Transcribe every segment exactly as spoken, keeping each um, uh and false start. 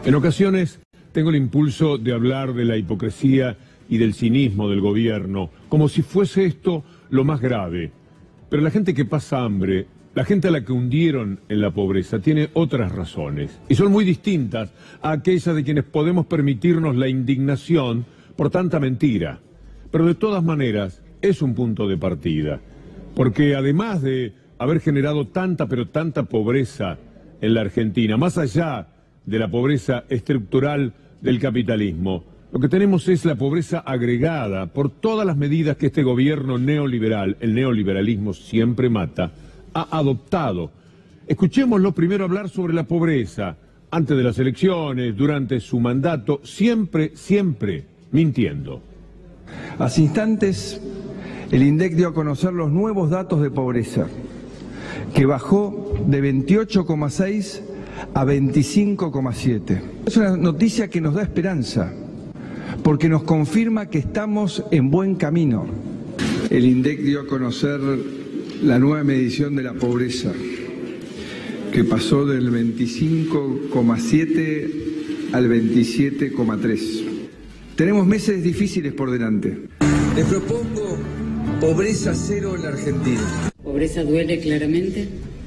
En ocasiones tengo el impulso de hablar de la hipocresía y del cinismo del gobierno, como si fuese esto lo más grave. Pero la gente que pasa hambre, la gente a la que hundieron en la pobreza, tiene otras razones. Y son muy distintas a aquellas de quienes podemos permitirnos la indignación por tanta mentira. Pero de todas maneras, es un punto de partida. Porque además de haber generado tanta, pero tanta pobreza en la Argentina, más allá de la pobreza estructural del capitalismo, lo que tenemos es la pobreza agregada por todas las medidas que este gobierno neoliberal, el neoliberalismo siempre mata, ha adoptado. Escuchémoslo primero hablar sobre la pobreza, antes de las elecciones, durante su mandato, siempre, siempre mintiendo. Hace instantes, el INDEC dio a conocer los nuevos datos de pobreza, que bajó de veintiocho coma seis a veinticinco coma siete. Es una noticia que nos da esperanza, porque nos confirma que estamos en buen camino. El INDEC dio a conocer la nueva medición de la pobreza, que pasó del veinticinco coma siete al veintisiete coma tres. Tenemos meses difíciles por delante. Les propongo pobreza cero en la Argentina. Pobreza duele claramente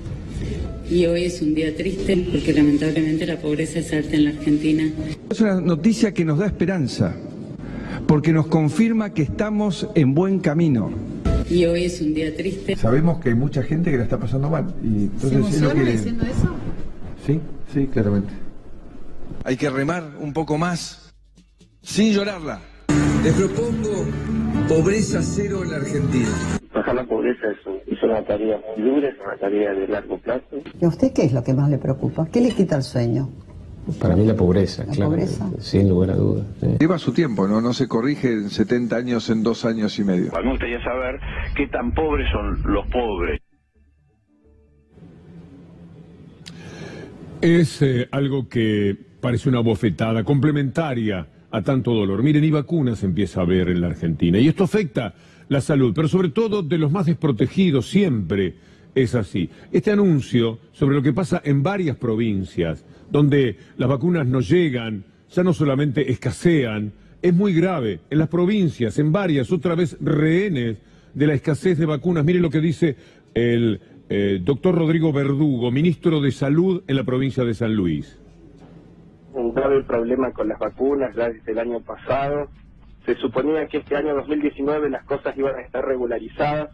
y hoy es un día triste porque lamentablemente la pobreza es alta en la Argentina. Es una noticia que nos da esperanza, porque nos confirma que estamos en buen camino. Y hoy es un día triste. Sabemos que hay mucha gente que la está pasando mal. Y entonces ¿Se emociona es lo que... diciendo eso? Sí, sí, claramente. Hay que remar un poco más, sin llorarla. Les propongo pobreza cero en la Argentina. Bajar la pobreza es, un, es una tarea muy dura, es una tarea de largo plazo. ¿Y a usted qué es lo que más le preocupa? ¿Qué le quita el sueño? Para mí la pobreza, ¿La claro, pobreza? sin lugar a dudas. ¿Sí? Lleva su tiempo, ¿no? No se corrige en setenta años, en dos años y medio. Me gustaría saber qué tan pobres son los pobres. Es eh, algo que parece una bofetada complementaria a tanto dolor. Miren, y vacunas se empieza a ver en la Argentina. Y esto afecta la salud, pero sobre todo de los más desprotegidos, siempre es así. Este anuncio sobre lo que pasa en varias provincias, donde las vacunas no llegan, ya no solamente escasean, es muy grave. En las provincias, en varias, otra vez rehenes de la escasez de vacunas. Miren lo que dice el eh, doctor Rodrigo Verdugo, ministro de Salud en la provincia de San Luis. Un grave problema con las vacunas ya desde el año pasado. Se suponía que este año dos mil diecinueve las cosas iban a estar regularizadas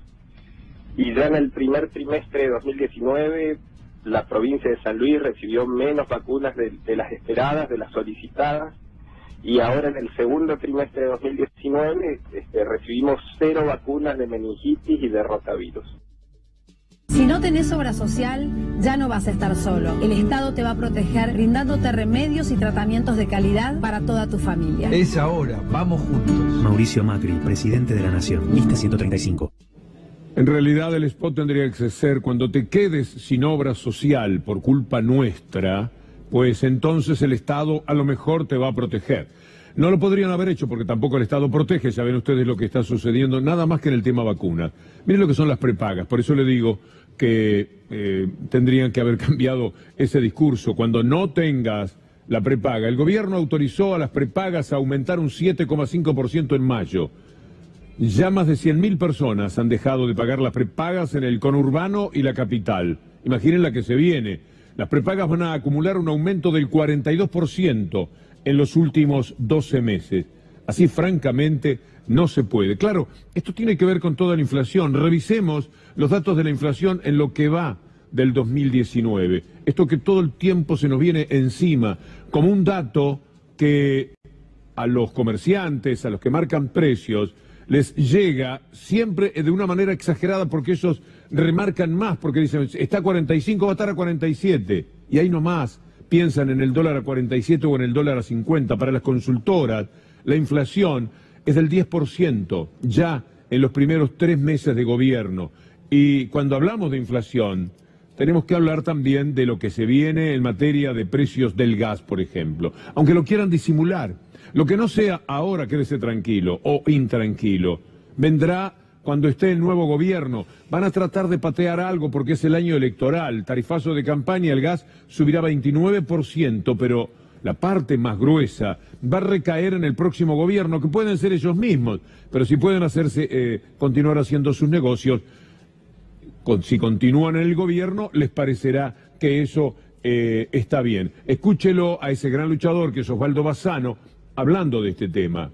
y ya en el primer trimestre de dos mil diecinueve la provincia de San Luis recibió menos vacunas de, de las esperadas, de las solicitadas, y ahora en el segundo trimestre de dos mil diecinueve este, recibimos cero vacunas de meningitis y de rotavirus. Si no tenés obra social, ya no vas a estar solo. El Estado te va a proteger brindándote remedios y tratamientos de calidad para toda tu familia. Es ahora, vamos juntos. Mauricio Macri, presidente de la Nación, lista ciento treinta y cinco. En realidad el spot tendría que ser: cuando te quedes sin obra social por culpa nuestra, pues entonces el Estado a lo mejor te va a proteger. No lo podrían haber hecho porque tampoco el Estado protege, ya ven ustedes lo que está sucediendo, nada más que en el tema vacunas. Miren lo que son las prepagas, por eso le digo que eh, tendrían que haber cambiado ese discurso. Cuando no tengas la prepaga, el gobierno autorizó a las prepagas a aumentar un siete coma cinco por ciento en mayo. Ya más de cien mil personas han dejado de pagar las prepagas en el conurbano y la capital. Imaginen la que se viene. Las prepagas van a acumular un aumento del cuarenta y dos por ciento en los últimos doce meses. Así, francamente, no se puede. Claro, esto tiene que ver con toda la inflación. Revisemos los datos de la inflación en lo que va del dos mil diecinueve. Esto que todo el tiempo se nos viene encima como un dato que a los comerciantes, a los que marcan precios, les llega siempre de una manera exagerada, porque ellos remarcan más, porque dicen, está a cuarenta y cinco, va a estar a cuarenta y siete, y ahí nomás piensan en el dólar a cuarenta y siete o en el dólar a cincuenta. Para las consultoras, la inflación es del diez por ciento ya en los primeros tres meses de gobierno. Y cuando hablamos de inflación, tenemos que hablar también de lo que se viene en materia de precios del gas, por ejemplo. Aunque lo quieran disimular, lo que no sea ahora, quédese tranquilo o intranquilo, vendrá cuando esté el nuevo gobierno. Van a tratar de patear algo porque es el año electoral, tarifazo de campaña, el gas subirá veintinueve por ciento, pero la parte más gruesa va a recaer en el próximo gobierno, que pueden ser ellos mismos, pero si pueden hacerse eh, continuar haciendo sus negocios, con, si continúan en el gobierno, les parecerá que eso eh, está bien. Escúchelo a ese gran luchador que es Osvaldo Bazzano hablando de este tema.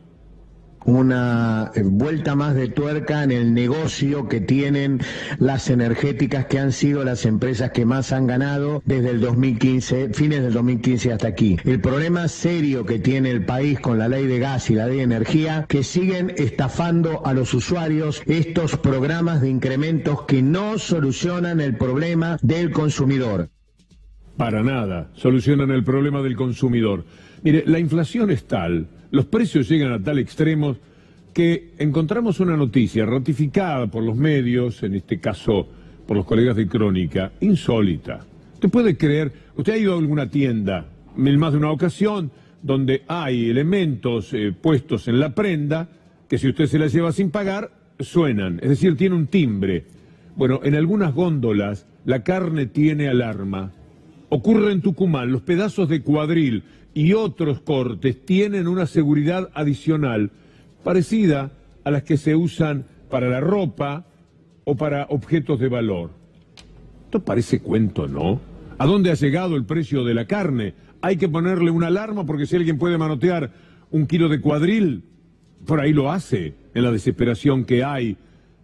Una vuelta más de tuerca en el negocio que tienen las energéticas, que han sido las empresas que más han ganado desde el dos mil quince, fines del dos mil quince hasta aquí. El problema serio que tiene el país con la ley de gas y la ley de energía, que siguen estafando a los usuarios estos programas de incrementos que no solucionan el problema del consumidor. Para nada, solucionan el problema del consumidor. Mire, la inflación es tal, los precios llegan a tal extremo que encontramos una noticia ratificada por los medios, en este caso por los colegas de Crónica, insólita. ¿Usted puede creer? ¿Usted ha ido a alguna tienda en más de una ocasión donde hay elementos eh, puestos en la prenda que si usted se las lleva sin pagar, suenan? Es decir, tiene un timbre. Bueno, en algunas góndolas la carne tiene alarma. Ocurre en Tucumán, los pedazos de cuadril y otros cortes tienen una seguridad adicional parecida a las que se usan para la ropa o para objetos de valor. Esto parece cuento, ¿no? ¿A dónde ha llegado el precio de la carne? Hay que ponerle una alarma porque si alguien puede manotear un kilo de cuadril, por ahí lo hace, en la desesperación que hay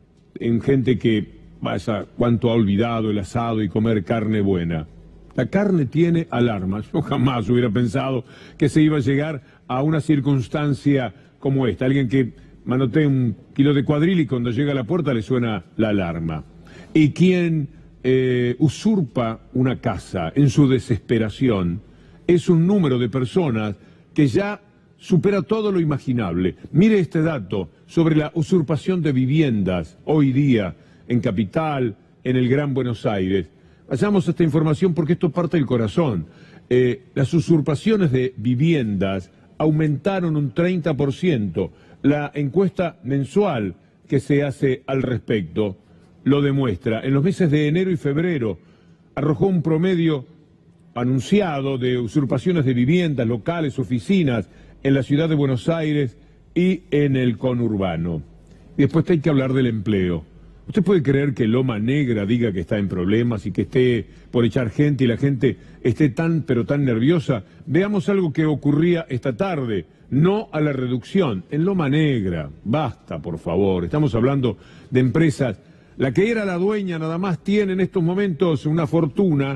en gente que, vaya, cuánto ha olvidado el asado y comer carne buena. La carne tiene alarmas. Yo jamás hubiera pensado que se iba a llegar a una circunstancia como esta. Alguien que manotea un kilo de cuadril y cuando llega a la puerta le suena la alarma. Y quien eh, usurpa una casa en su desesperación es un número de personas que ya supera todo lo imaginable. Mire este dato sobre la usurpación de viviendas hoy día en Capital, en el Gran Buenos Aires. Vayamos a esta información porque esto parte del corazón. Eh, las usurpaciones de viviendas aumentaron un treinta por ciento. La encuesta mensual que se hace al respecto lo demuestra. En los meses de enero y febrero arrojó un promedio anunciado de usurpaciones de viviendas, locales, oficinas en la ciudad de Buenos Aires y en el conurbano. Y después hay que hablar del empleo. ¿Usted puede creer que Loma Negra diga que está en problemas y que esté por echar gente y la gente esté tan pero tan nerviosa? Veamos algo que ocurría esta tarde, no a la reducción, en Loma Negra. Basta, por favor, estamos hablando de empresas. La que era la dueña nada más tiene en estos momentos una fortuna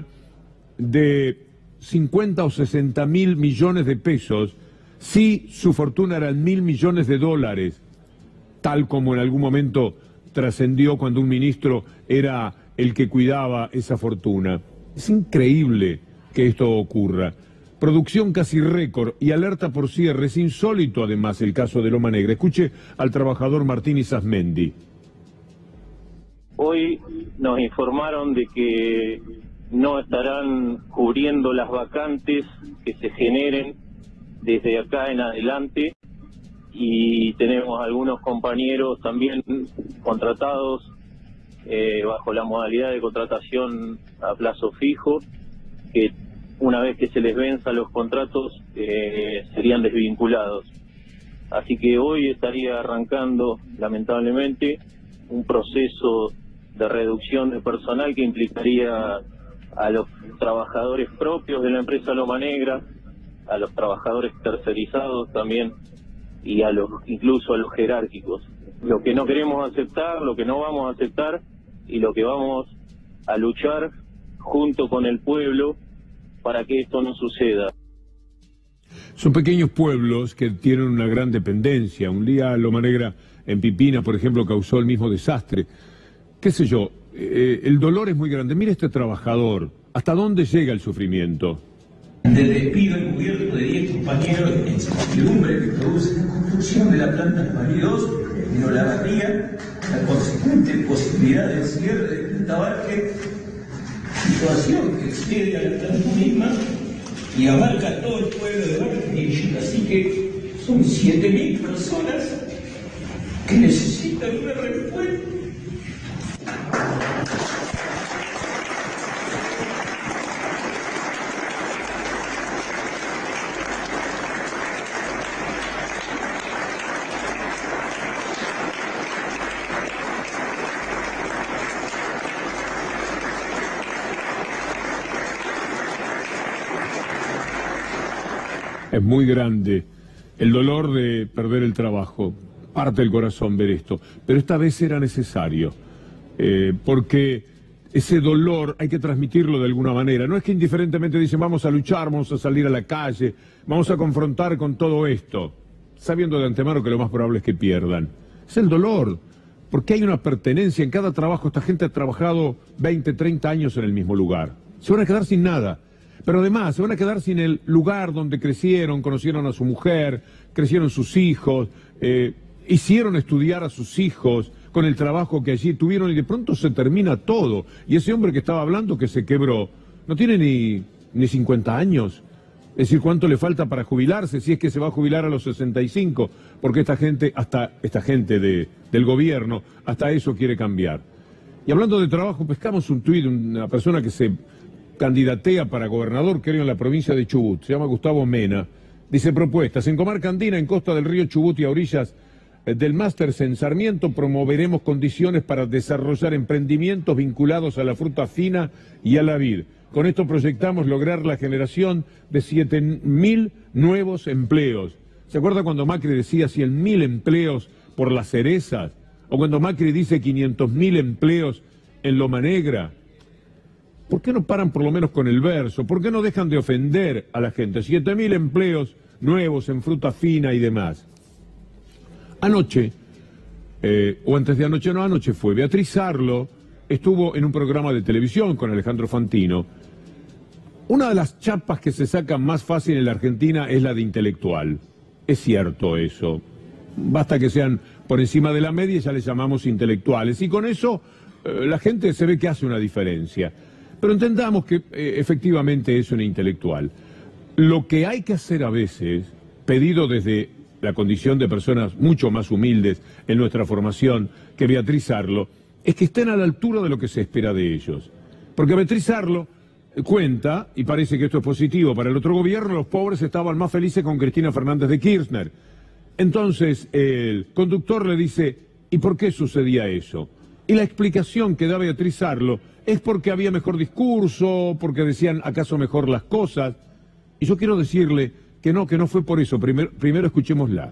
de cincuenta o sesenta mil millones de pesos, si su fortuna eran mil millones de dólares, tal como en algún momento trascendió cuando un ministro era el que cuidaba esa fortuna. Es increíble que esto ocurra. Producción casi récord y alerta por cierre. Es insólito además el caso de Loma Negra. Escuche al trabajador Martín Isasmendi. Hoy nos informaron de que no estarán cubriendo las vacantes que se generen desde acá en adelante. Y tenemos algunos compañeros también contratados eh, bajo la modalidad de contratación a plazo fijo, que una vez que se les venza los contratos eh, serían desvinculados. Así que hoy estaría arrancando, lamentablemente, un proceso de reducción de personal que implicaría a los trabajadores propios de la empresa Loma Negra, a los trabajadores tercerizados también, y a los incluso a los jerárquicos. Lo que no queremos aceptar, lo que no vamos a aceptar y lo que vamos a luchar junto con el pueblo para que esto no suceda. Son pequeños pueblos que tienen una gran dependencia. Un día Loma Negra en Pipina, por ejemplo, causó el mismo desastre. Qué sé yo, eh, el dolor es muy grande. Mira este trabajador, ¿hasta dónde llega el sufrimiento? De despido encubierto de diez compañeros de incertidumbre que produce la construcción de la planta Esmalí dos en Olavarría, la consecuente posibilidad del cierre de Punta Barque, situación que excede a la planta misma y abarca todo el pueblo de Barque. Así que son siete mil personas que necesitan una respuesta. Es muy grande el dolor de perder el trabajo. Parte el corazón ver esto. Pero esta vez era necesario. Eh, porque ese dolor hay que transmitirlo de alguna manera. No es que indiferentemente dicen vamos a luchar, vamos a salir a la calle, vamos a confrontar con todo esto, sabiendo de antemano que lo más probable es que pierdan. Es el dolor. Porque hay una pertenencia en cada trabajo. Esta gente ha trabajado veinte, treinta años en el mismo lugar. Se van a quedar sin nada. Pero además se van a quedar sin el lugar donde crecieron, conocieron a su mujer, crecieron sus hijos, eh, hicieron estudiar a sus hijos con el trabajo que allí tuvieron y de pronto se termina todo. Y ese hombre que estaba hablando que se quebró, no tiene ni, ni cincuenta años. Es decir, ¿cuánto le falta para jubilarse? Si es que se va a jubilar a los sesenta y cinco, porque esta gente, hasta esta gente de, del gobierno, hasta eso quiere cambiar. Y hablando de trabajo, pescamos un tuit de una persona que se candidatea para gobernador, creo, en la provincia de Chubut, se llama Gustavo Mena. Dice: propuestas, en comarca andina, en costa del río Chubut y a orillas del Másters en Sarmiento, promoveremos condiciones para desarrollar emprendimientos vinculados a la fruta fina y a la vid. Con esto proyectamos lograr la generación de siete mil nuevos empleos. ¿Se acuerda cuando Macri decía cien mil empleos por las cerezas? ¿O cuando Macri dice quinientos mil empleos en Loma Negra? ¿Por qué no paran por lo menos con el verso? ¿Por qué no dejan de ofender a la gente? siete mil empleos nuevos en fruta fina y demás. Anoche, eh, o antes de anoche, no, anoche fue, Beatriz Arlo estuvo en un programa de televisión con Alejandro Fantino. Una de las chapas que se sacan más fácil en la Argentina es la de intelectual. Es cierto eso. Basta que sean por encima de la media y ya les llamamos intelectuales. Y con eso eh, la gente se ve que hace una diferencia. Pero entendamos que eh, efectivamente es una intelectual. Lo que hay que hacer a veces, pedido desde la condición de personas mucho más humildes en nuestra formación que Beatriz Arlo, es que estén a la altura de lo que se espera de ellos. Porque Beatriz Arlo cuenta, y parece que esto es positivo para el otro gobierno, los pobres estaban más felices con Cristina Fernández de Kirchner. Entonces el conductor le dice: ¿y por qué sucedía eso? Y la explicación que da Beatriz Arlo es porque había mejor discurso, porque decían acaso mejor las cosas. Y yo quiero decirle que no, que no fue por eso. Primero, primero escuchémosla.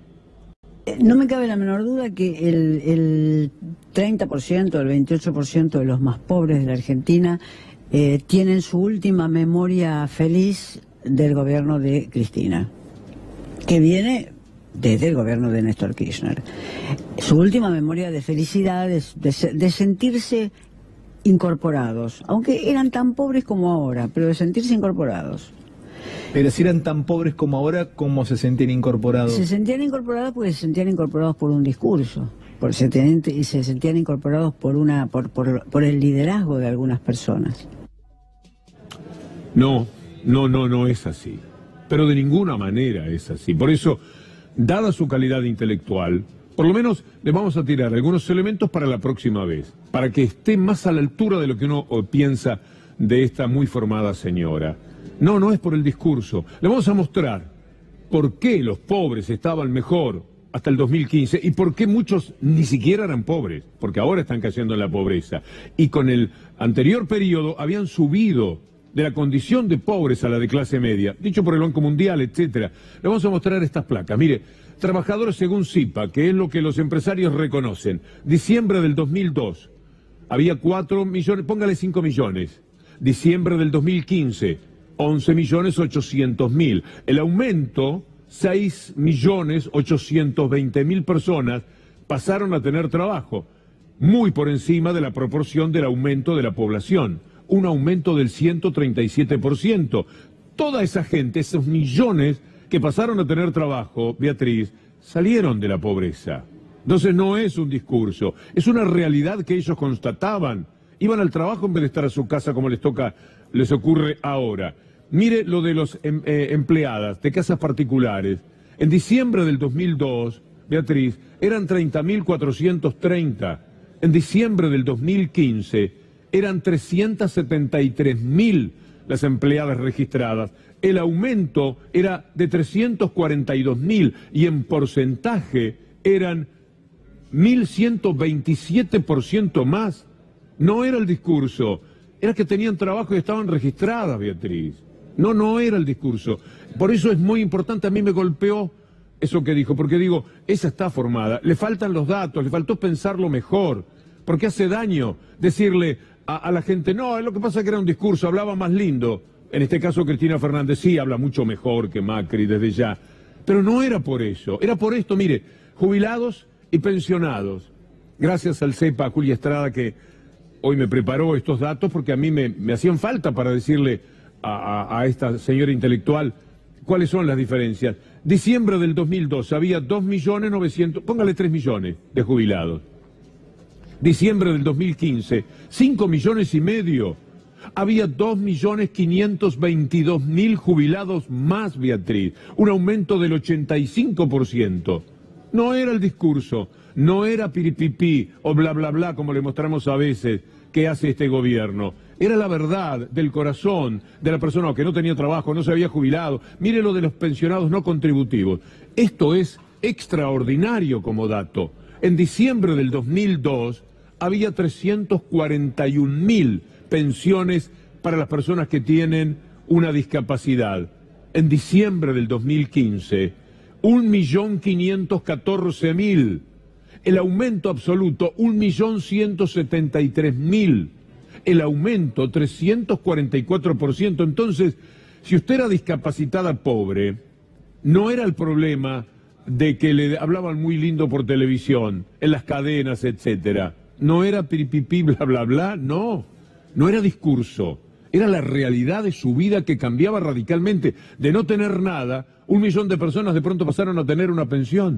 No me cabe la menor duda que el, el treinta por ciento, el veintiocho por ciento de los más pobres de la Argentina eh, tienen su última memoria feliz del gobierno de Cristina, que viene desde el gobierno de Néstor Kirchner. Su última memoria de felicidad, de, de, de sentirse incorporados, aunque eran tan pobres como ahora, pero de sentirse incorporados. Pero si eran tan pobres como ahora, ¿cómo se sentían incorporados? Se sentían incorporados porque se sentían incorporados por un discurso, por, se, tenían, se sentían incorporados por, una, por, por, por el liderazgo de algunas personas. No, no, no, no es así. Pero de ninguna manera es así. Por eso, dada su calidad intelectual, por lo menos le vamos a tirar algunos elementos para la próxima vez, para que esté más a la altura de lo que uno piensa de esta muy formada señora. No, no es por el discurso. Le vamos a mostrar por qué los pobres estaban mejor hasta el dos mil quince y por qué muchos ni siquiera eran pobres, porque ahora están cayendo en la pobreza. Y con el anterior periodo habían subido de la condición de pobres a la de clase media, dicho por el Banco Mundial, etcétera. Le vamos a mostrar estas placas. Mire, trabajadores según CIPA, que es lo que los empresarios reconocen. Diciembre del dos mil dos, había cuatro millones, póngale cinco millones. Diciembre del dos mil quince, once millones ochocientos mil. El aumento, seis millones ochocientos veinte mil personas pasaron a tener trabajo, muy por encima de la proporción del aumento de la población, un aumento del ciento treinta y siete por ciento. Toda esa gente, esos millones que pasaron a tener trabajo, Beatriz, salieron de la pobreza. Entonces no es un discurso, es una realidad que ellos constataban. Iban al trabajo en vez de estar a su casa como les toca, les ocurre ahora. Mire lo de los em, eh, empleadas de casas particulares. En diciembre del dos mil dos, Beatriz, eran treinta mil cuatrocientos treinta. En diciembre del dos mil quince eran trescientos setenta y tres mil las empleadas registradas. El aumento era de trescientos cuarenta y dos mil y en porcentaje eran mil ciento veintisiete por ciento más. No era el discurso, era que tenían trabajo y estaban registradas, Beatriz. No, no era el discurso. Por eso es muy importante, a mí me golpeó eso que dijo, porque digo, esa está formada, le faltan los datos, le faltó pensarlo mejor, porque hace daño decirle a, a la gente, no, lo que pasa es que era un discurso, hablaba más lindo. En este caso Cristina Fernández sí habla mucho mejor que Macri desde ya, pero no era por eso, era por esto, mire, jubilados y pensionados. Gracias al CEPA, a Julia Estrada, que hoy me preparó estos datos, porque a mí me, me hacían falta para decirle a, a, a esta señora intelectual cuáles son las diferencias. Diciembre del dos mil dos había dos millones novecientos, póngale tres millones de jubilados. Diciembre del dos mil quince, cinco millones y medio. Había dos millones quinientos veintidós mil jubilados más, Beatriz. Un aumento del ochenta y cinco por ciento. No era el discurso, no era piripipí o bla bla bla como le mostramos a veces que hace este gobierno. Era la verdad del corazón de la persona que no tenía trabajo, no se había jubilado. Mire lo de los pensionados no contributivos. Esto es extraordinario como dato. En diciembre del dos mil dos había trescientos cuarenta y un mil pensiones para las personas que tienen una discapacidad. En diciembre del dos mil quince, un millón quinientos catorce mil. El aumento absoluto, un millón ciento setenta y tres mil. El aumento, trescientos cuarenta y cuatro por ciento. Entonces, si usted era discapacitada pobre, no era el problema de que le hablaban muy lindo por televisión, en las cadenas, etcétera. No era piripipí, bla, bla, bla, no. No era discurso. Era la realidad de su vida que cambiaba radicalmente. De no tener nada, un millón de personas de pronto pasaron a tener una pensión.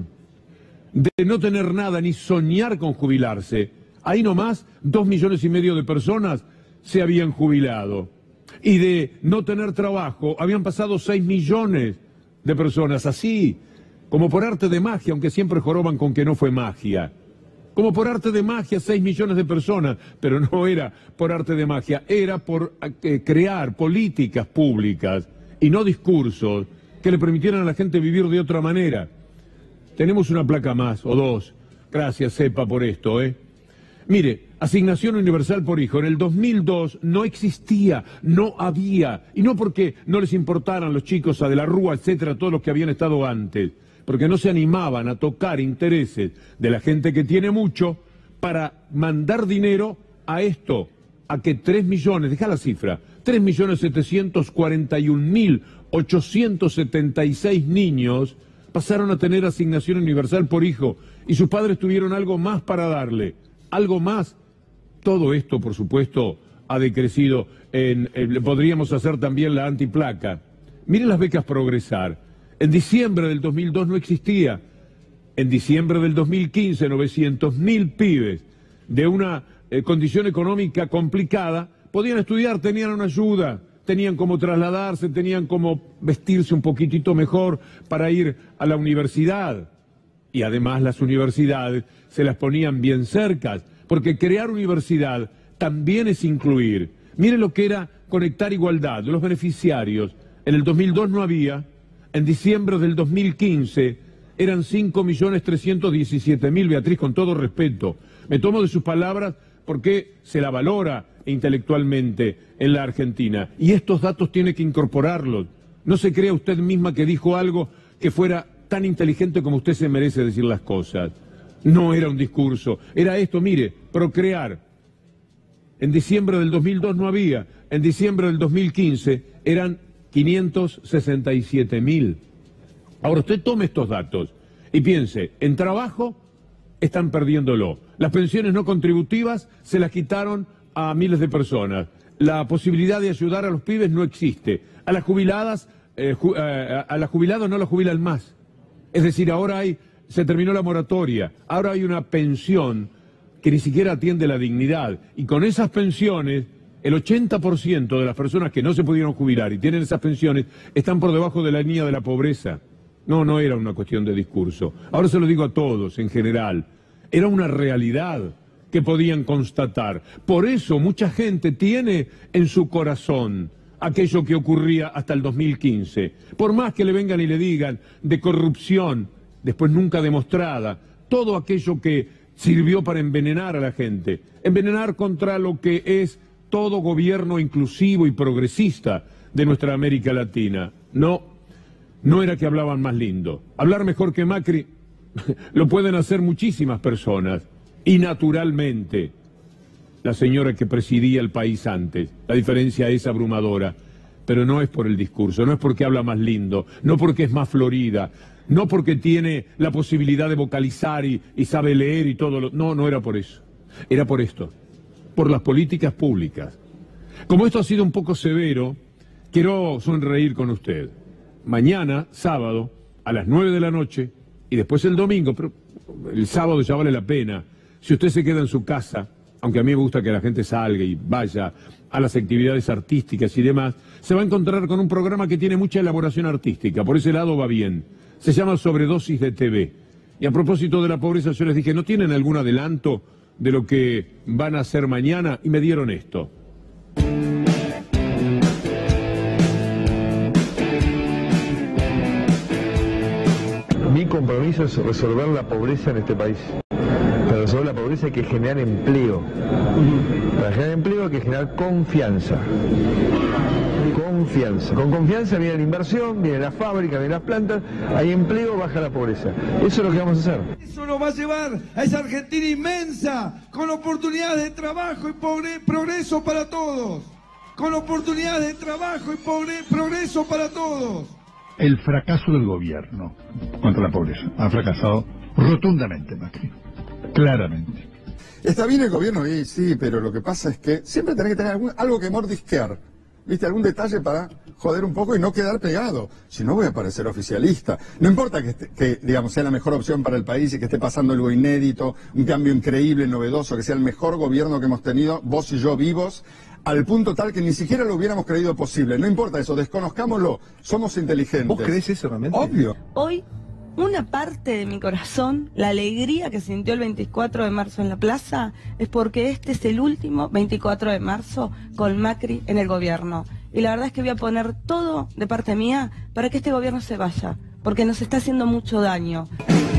De no tener nada, ni soñar con jubilarse, ahí nomás dos millones y medio de personas se habían jubilado. Y de no tener trabajo, habían pasado seis millones de personas, así, como por arte de magia, aunque siempre joroban con que no fue magia. Como por arte de magia, seis millones de personas, pero no era por arte de magia, era por eh, crear políticas públicas y no discursos que le permitieran a la gente vivir de otra manera. Tenemos una placa más, o dos. Gracias, CEPA, por esto, ¿eh? Mire, asignación universal por hijo. En el dos mil dos no existía, no había. Y no porque no les importaran los chicos a de la Rúa, etcétera, todos los que habían estado antes. Porque no se animaban a tocar intereses de la gente que tiene mucho para mandar dinero a esto, a que tres millones, deja la cifra, tres millones setecientos cuarenta y un mil ochocientos setenta y seis niños pasaron a tener asignación universal por hijo y sus padres tuvieron algo más para darle, algo más. Todo esto, por supuesto, ha decrecido. En, en, podríamos hacer también la antiplaca. Miren las becas Progresar. En diciembre del dos mil dos no existía. En diciembre del dos mil quince, novecientos mil pibes de una eh, condición económica complicada podían estudiar, tenían una ayuda. Tenían cómo trasladarse, tenían cómo vestirse un poquitito mejor para ir a la universidad. Y además las universidades se las ponían bien cercas, porque crear universidad también es incluir. Miren lo que era conectar igualdad, los beneficiarios. En el dos mil dos no había, en diciembre del dos mil quince eran cinco millones trescientos diecisiete mil, Beatriz, con todo respeto. Me tomo de sus palabras porque se la valora intelectualmente en la Argentina. Y estos datos tiene que incorporarlos. No se crea usted misma que dijo algo que fuera tan inteligente como usted se merece decir las cosas. No era un discurso, era esto, mire, procrear. En diciembre del dos mil dos no había, en diciembre del dos mil quince eran quinientos sesenta y siete mil. Ahora usted tome estos datos y piense, en trabajo están perdiéndolo. Las pensiones no contributivas se las quitaron a miles de personas. La posibilidad de ayudar a los pibes no existe. A las jubiladas, eh, ju eh, a las jubiladas no las jubilan más. Es decir, ahora hay, se terminó la moratoria, ahora hay una pensión que ni siquiera atiende la dignidad. Y con esas pensiones, el ochenta por ciento de las personas que no se pudieron jubilar y tienen esas pensiones están por debajo de la línea de la pobreza. No, no era una cuestión de discurso. Ahora se lo digo a todos en general. Era una realidad que podían constatar. Por eso mucha gente tiene en su corazón aquello que ocurría hasta el dos mil quince. Por más que le vengan y le digan de corrupción, después nunca demostrada, todo aquello que sirvió para envenenar a la gente, envenenar contra lo que es todo gobierno inclusivo y progresista de nuestra América Latina. No, no era que hablaban más lindo. Hablar mejor que Macri lo pueden hacer muchísimas personas. Y naturalmente, la señora que presidía el país antes, la diferencia es abrumadora. Pero no es por el discurso, no es porque habla más lindo, no porque es más florida, no porque tiene la posibilidad de vocalizar y, y sabe leer y todo lo... No, no era por eso. Era por esto, por las políticas públicas. Como esto ha sido un poco severo, quiero sonreír con usted. Mañana, sábado, a las nueve de la noche, y después el domingo, pero el sábado ya vale la pena, si usted se queda en su casa, aunque a mí me gusta que la gente salga y vaya a las actividades artísticas y demás, se va a encontrar con un programa que tiene mucha elaboración artística, por ese lado va bien. Se llama Sobredosis de T V. Y a propósito de la pobreza, yo les dije, ¿no tienen algún adelanto de lo que van a hacer mañana? Y me dieron esto. Mi compromiso es resolver la pobreza en este país. Para resolver la pobreza hay que generar empleo. Para generar empleo hay que generar confianza. Confianza. Con confianza viene la inversión, viene la fábrica, viene las plantas, hay empleo, baja la pobreza. Eso es lo que vamos a hacer. Eso nos va a llevar a esa Argentina inmensa, con oportunidades de trabajo y progreso para todos. Con oportunidades de trabajo y progreso para todos. El fracaso del gobierno contra la pobreza ha fracasado rotundamente, Macri. Claramente. Está bien el gobierno, y sí, pero lo que pasa es que siempre tenés que tener algún, algo que mordisquear. ¿Viste? Algún detalle para joder un poco y no quedar pegado. Si no, voy a parecer oficialista. No importa que, esté, que, digamos, sea la mejor opción para el país y que esté pasando algo inédito, un cambio increíble, novedoso, que sea el mejor gobierno que hemos tenido, vos y yo vivos, al punto tal que ni siquiera lo hubiéramos creído posible. No importa eso, desconozcámoslo, somos inteligentes. ¿Vos crees eso realmente? Obvio. Hoy, una parte de mi corazón, la alegría que sintió el veinticuatro de marzo en la plaza, es porque este es el último veinticuatro de marzo con Macri en el gobierno. Y la verdad es que voy a poner todo de parte mía para que este gobierno se vaya, porque nos está haciendo mucho daño.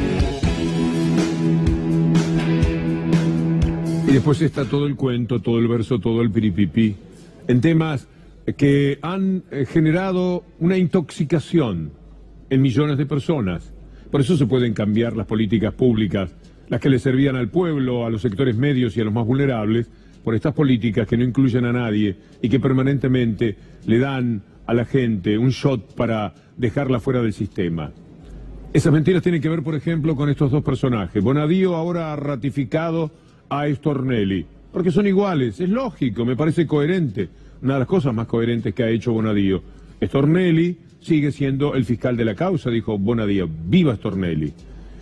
Y después está todo el cuento, todo el verso, todo el piripipí, en temas que han generado una intoxicación en millones de personas. Por eso se pueden cambiar las políticas públicas, las que le servían al pueblo, a los sectores medios y a los más vulnerables, por estas políticas que no incluyen a nadie y que permanentemente le dan a la gente un shot para dejarla fuera del sistema. Esas mentiras tienen que ver, por ejemplo, con estos dos personajes. Bonadío ahora ha ratificado a Stornelli, porque son iguales, es lógico, me parece coherente. Una de las cosas más coherentes que ha hecho Bonadío. Stornelli sigue siendo el fiscal de la causa, dijo Bonadío. ¡Viva Stornelli!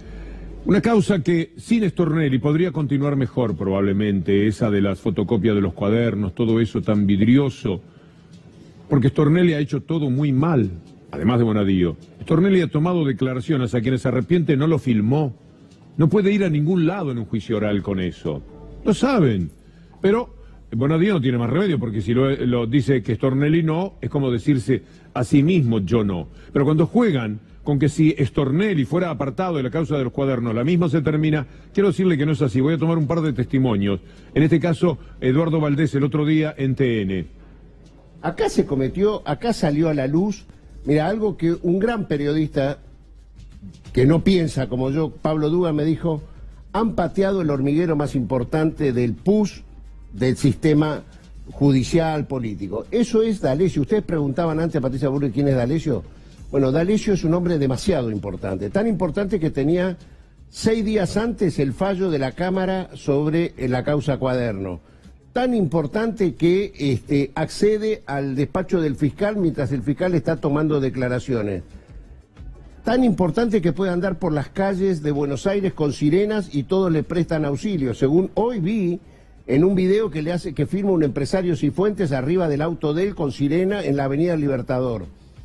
Una causa que sin Stornelli podría continuar mejor probablemente, esa de las fotocopias de los cuadernos, todo eso tan vidrioso, porque Stornelli ha hecho todo muy mal, además de Bonadío. Stornelli ha tomado declaraciones a quienes se arrepiente, no lo filmó. No puede ir a ningún lado en un juicio oral con eso. Lo saben, pero Bonadío no tiene más remedio, porque si lo, lo dice que Stornelli no, es como decirse a sí mismo yo no. Pero cuando juegan con que si Stornelli fuera apartado de la causa de los cuadernos, la misma se termina, quiero decirle que no es así. Voy a tomar un par de testimonios. En este caso, Eduardo Valdés el otro día en T N. Acá se cometió, acá salió a la luz, mira, algo que un gran periodista que no piensa como yo, Pablo Dugan, me dijo, han pateado el hormiguero más importante del P U S, del sistema judicial, político. Eso es D'Alessio. Ustedes preguntaban antes a Patricia Burri quién es D'Alessio. Bueno, D'Alessio es un hombre demasiado importante, tan importante que tenía seis días antes el fallo de la Cámara sobre la causa Cuaderno. Tan importante que este, accede al despacho del fiscal mientras el fiscal está tomando declaraciones. Tan importante que puede andar por las calles de Buenos Aires con sirenas y todos le prestan auxilio. Según hoy vi en un video que le hace que firma un empresario Cifuentes arriba del auto de él con sirena en la Avenida Libertador.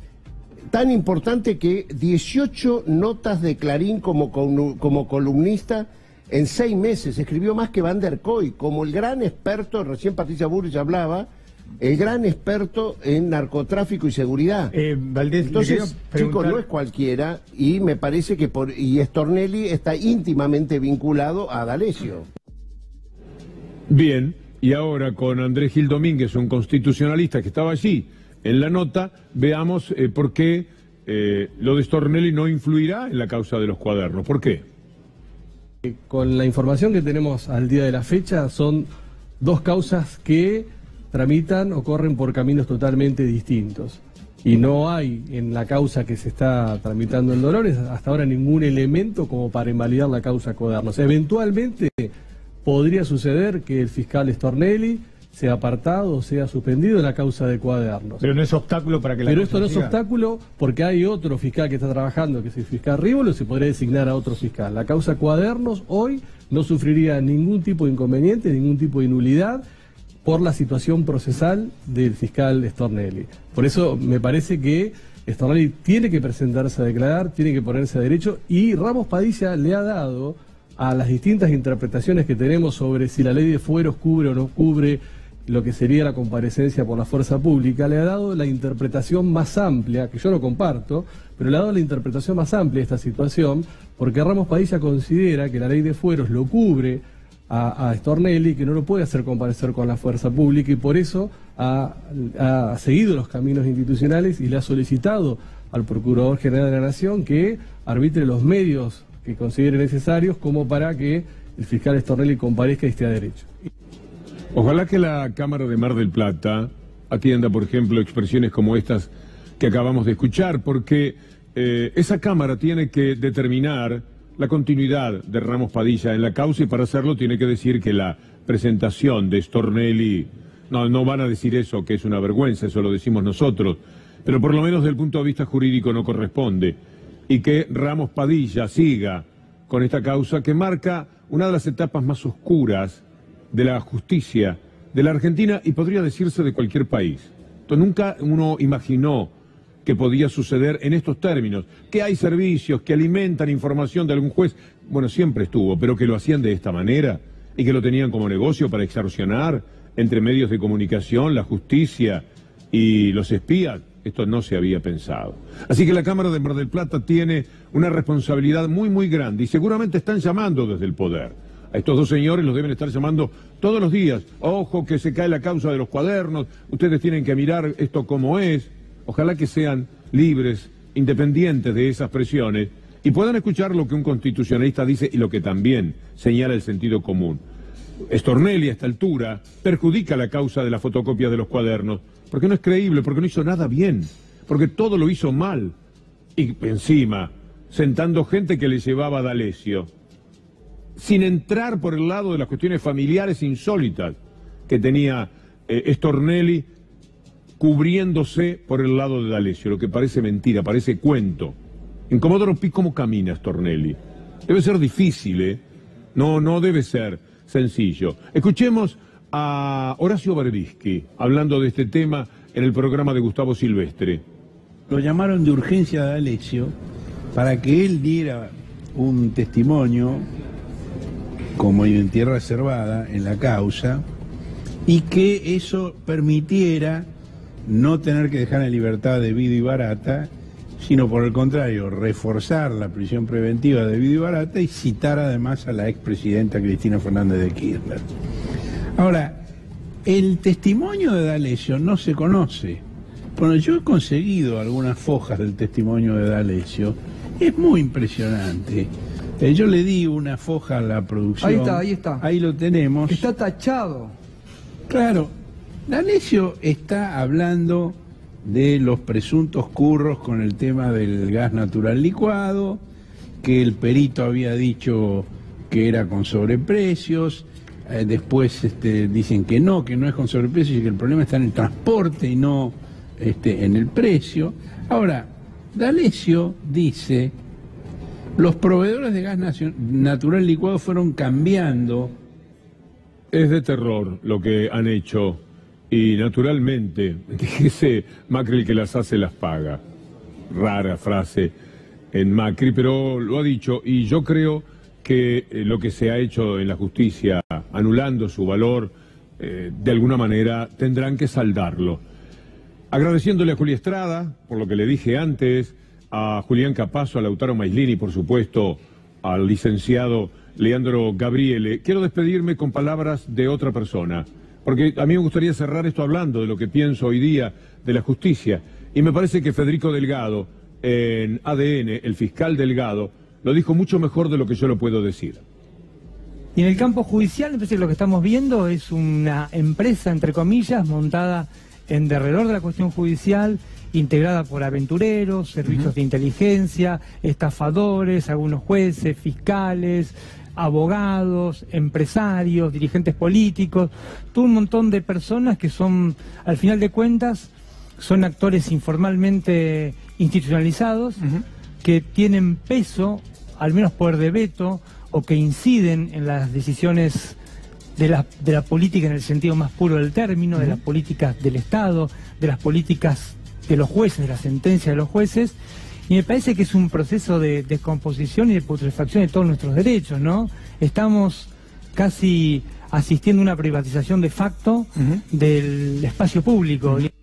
Tan importante que dieciocho notas de Clarín como, como columnista en seis meses. Escribió más que Van der Koy, como el gran experto, recién Patricia Burrich hablaba, el gran experto en narcotráfico y seguridad. Eh, Valdés, entonces, chicos, no es cualquiera, y me parece que por y Stornelli está íntimamente vinculado a D'Alessio. Bien, y ahora con Andrés Gil Domínguez, un constitucionalista que estaba allí en la nota, veamos eh, por qué eh, lo de Stornelli no influirá en la causa de los cuadernos. ¿Por qué? Con la información que tenemos al día de la fecha, son dos causas que tramitan o corren por caminos totalmente distintos. Y no hay en la causa que se está tramitando en Dolores hasta ahora ningún elemento como para invalidar la causa Cuadernos. Eventualmente podría suceder que el fiscal Stornelli sea apartado o sea suspendido de la causa de Cuadernos. Pero no es obstáculo para que la Pero causa esto no es siga. obstáculo porque hay otro fiscal que está trabajando, que es el fiscal Rívolo, y se podría designar a otro fiscal. La causa Cuadernos hoy no sufriría ningún tipo de inconveniente, ningún tipo de nulidad por la situación procesal del fiscal Stornelli. Por eso me parece que Stornelli tiene que presentarse a declarar, tiene que ponerse a derecho, y Ramos Padilla le ha dado a las distintas interpretaciones que tenemos sobre si la ley de fueros cubre o no cubre lo que sería la comparecencia por la fuerza pública, le ha dado la interpretación más amplia, que yo no comparto, pero le ha dado la interpretación más amplia de esta situación, porque Ramos Padilla considera que la ley de fueros lo cubre a, a Stornelli, que no lo puede hacer comparecer con la fuerza pública, y por eso ha, ha seguido los caminos institucionales y le ha solicitado al Procurador General de la Nación que arbitre los medios que considere necesarios como para que el fiscal Stornelli comparezca y esté a derecho. Ojalá que la Cámara de Mar del Plata atienda, por ejemplo, expresiones como estas que acabamos de escuchar, porque eh, esa Cámara tiene que determinar la continuidad de Ramos Padilla en la causa, y para hacerlo tiene que decir que la presentación de Stornelli, no, no van a decir eso, que es una vergüenza, eso lo decimos nosotros, pero por lo menos desde el punto de vista jurídico no corresponde, y que Ramos Padilla siga con esta causa que marca una de las etapas más oscuras de la justicia de la Argentina, y podría decirse de cualquier país. Entonces, nunca uno imaginó que podía suceder en estos términos, que hay servicios que alimentan información de algún juez, bueno, siempre estuvo, pero que lo hacían de esta manera y que lo tenían como negocio para extorsionar entre medios de comunicación, la justicia y los espías. Esto no se había pensado. Así que la Cámara de Mar del Plata tiene una responsabilidad muy, muy grande, y seguramente están llamando desde el poder. A estos dos señores los deben estar llamando todos los días. Ojo que se cae la causa de los cuadernos, ustedes tienen que mirar esto como es. Ojalá que sean libres, independientes de esas presiones, y puedan escuchar lo que un constitucionalista dice y lo que también señala el sentido común. Stornelli a esta altura perjudica la causa de la fotocopia de los cuadernos, porque no es creíble, porque no hizo nada bien, porque todo lo hizo mal, y encima sentando gente que le llevaba a D'Alessio, sin entrar por el lado de las cuestiones familiares insólitas que tenía eh, Stornelli, cubriéndose por el lado de D'Alessio, lo que parece mentira, parece cuento. En Comodoro Pi, ¿cómo camina Stornelli? Debe ser difícil, ¿eh? No, no debe ser sencillo. Escuchemos a Horacio Berbisky hablando de este tema en el programa de Gustavo Silvestre. Lo llamaron de urgencia a D'Alessio para que él diera un testimonio como identidad reservada en la causa, y que eso permitiera no tener que dejar en libertad de Vido y Barata, sino por el contrario, reforzar la prisión preventiva de Vido y Barata y citar además a la expresidenta Cristina Fernández de Kirchner. Ahora, el testimonio de D'Alessio no se conoce. Bueno, yo he conseguido algunas fojas del testimonio de D'Alessio, es muy impresionante. Eh, yo le di una foja a la producción. Ahí está, ahí está. Ahí lo tenemos. Está tachado. Claro, D'Alessio está hablando de los presuntos curros con el tema del gas natural licuado, que el perito había dicho que era con sobreprecios, eh, después este, dicen que no, que no es con sobreprecios y que el problema está en el transporte y no este, en el precio. Ahora, D'Alessio dice: los proveedores de gas natural licuado fueron cambiando. Es de terror lo que han hecho, y naturalmente, dice Macri, el que las hace las paga. Rara frase en Macri, pero lo ha dicho, y yo creo que eh, lo que se ha hecho en la justicia, anulando su valor, eh, de alguna manera tendrán que saldarlo. Agradeciéndole a Julia Estrada, por lo que le dije antes, a Julián Capazo, a Lautaro Maislini, por supuesto, al licenciado Leandro Gabriele. Quiero despedirme con palabras de otra persona, Porque a mí me gustaría cerrar esto hablando de lo que pienso hoy día de la justicia. Y me parece que Federico Delgado, en A D N, el fiscal Delgado, lo dijo mucho mejor de lo que yo lo puedo decir. Y en el campo judicial, me parece que lo que estamos viendo es una empresa, entre comillas, montada en derredor de la cuestión judicial, integrada por aventureros, servicios uh-huh. de inteligencia, estafadores, algunos jueces, fiscales, abogados, empresarios, dirigentes políticos, todo un montón de personas que son, al final de cuentas, son actores informalmente institucionalizados, uh-huh. que tienen peso, al menos poder de veto, o que inciden en las decisiones de la, de la política en el sentido más puro del término, uh-huh. de las políticas del Estado, de las políticas de los jueces, de las sentencias de los jueces, y me parece que es un proceso de descomposición y de putrefacción de todos nuestros derechos, ¿no? Estamos casi asistiendo a una privatización de facto uh-huh. del espacio público. Uh-huh.